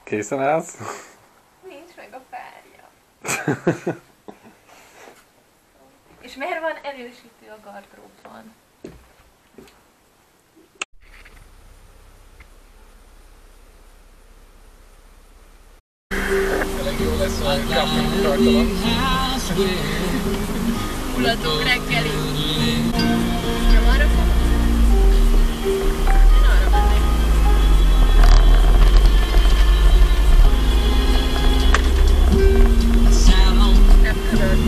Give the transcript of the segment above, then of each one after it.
Készen állsz? Nincs meg a párja. És miért van erősítő a gardróbban? Tényleg jó lesz a kaffein tartalom. Mulatunk reggeli. Nem arra fog? Én arra mennék. Nem tudod.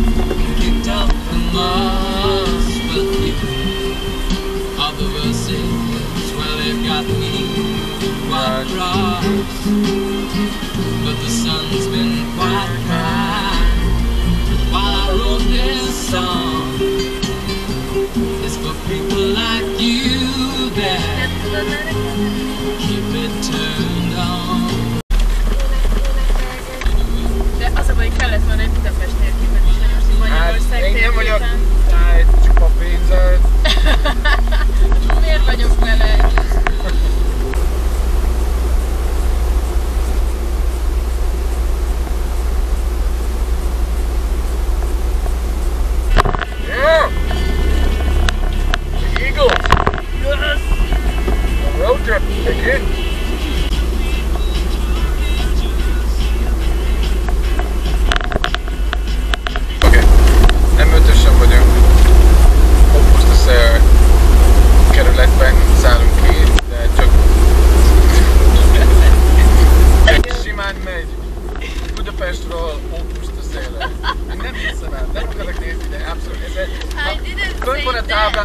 But the sun's been quite kind while I wrote this song. It's for people like you that keep it turned on. De az a baj, kellett volna egy Budapest térképen is, nem most egy Magyarország Én nem vagyok térképen. csupa pénzzel. Miért vagyok vele? Road trip again. Oké, nem ötösen vagyunk. Oppusztaszer kerületben szállunk ki, de csak simán megy Budapestről Oppusztaszerre. Nem hiszem el, nem akarok nézni, de abszolút. Fönt van a tábla.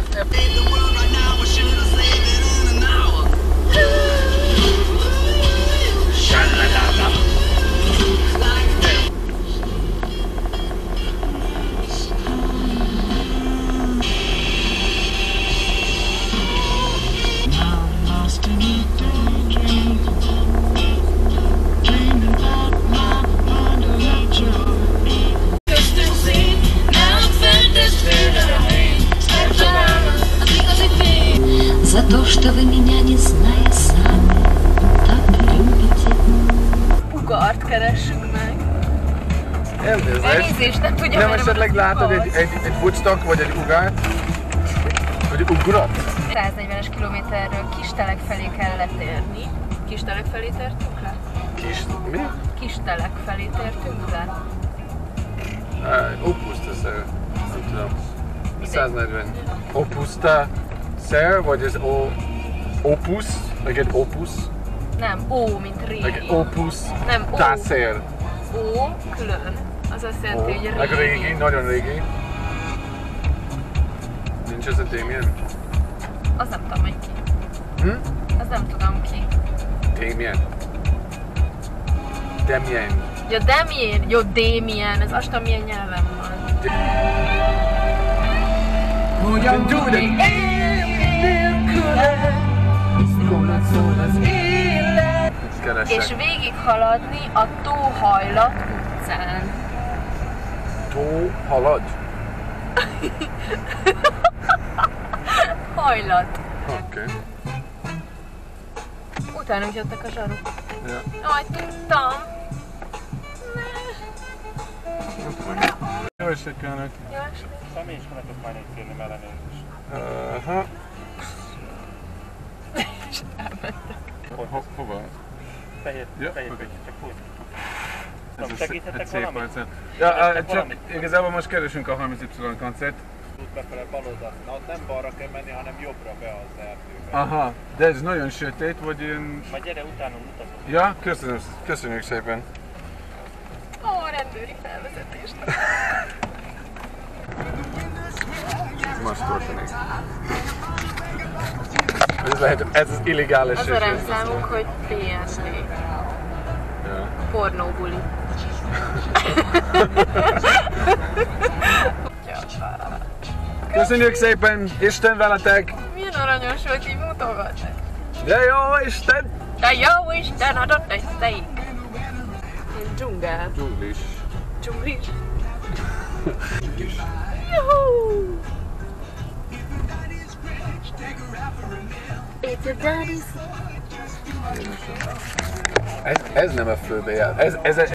За то, что вы меня, не зная сами, так любите. Ugart keressük meg. Elnézést, nem tudja, nem mert esetleg az látod ugart. egy Woodstock vagy egy ugát? Vagy ugrat? 140-es kilométerről Kistelek felé kell letérni. Kistelek felé tértünk le? Mi? Kistelek felé tértünk le. Oppusztaszer, nem tudom. 140. Oppusztaszer, vagy ez opus? Meg egy opus? Nem, ó, mint régi. Meg opus Nem, ó. taszer. Ó, külön. Az azt jelenti, hogy Meg régi, nagyon régi. Nincs ez a Damien? Az nem tudom, hogy ki. Az nem tudom ki. Damien. Damien. Ja, Damien. Jó, Damien. Ez azt milyen nyelven van. Hogyan tudod élni nélküle? Rólad szól az élet. És végighaladni a Tóhajlat utcán. Tóhaladj? Hajlat. Oké. Utánunk jöttek a zsaruk. Ja. Aj, tudtam. Jó estét kívánok! Jó estét. Személy is menekült majd egy kérni ellenőrzést. Aha. És elmentek. Hova? Fehér, Ja, fehér, oké. csak fújt. Ez egy Segíthetek szép valamit? arcán. Ja, csak valamit? igazából most keresünk a 30Y koncert. Út befele bal oldalt. Na ott nem balra kell menni, hanem jobbra be az erdőbe. Aha, de ez nagyon sötét, vagy ilyen... Majd gyere, utána mutatom. Ja, köszönjük szépen. Ó, rendőri felvezetést. Most történik. Ez lehet, ez az illegális. Az a rendszámunk, hogy PND. Ja. Pornóbuli. Köszönjük szépen, Isten veletek! Milyen aranyos volt, így mutogatni. De jó Isten! De jó Isten adott egy steak. Dzsungel. Dzsunglis. Dzsunglis. Juhu! It's your daddy's. Ez nem a fő bélyeg. Ez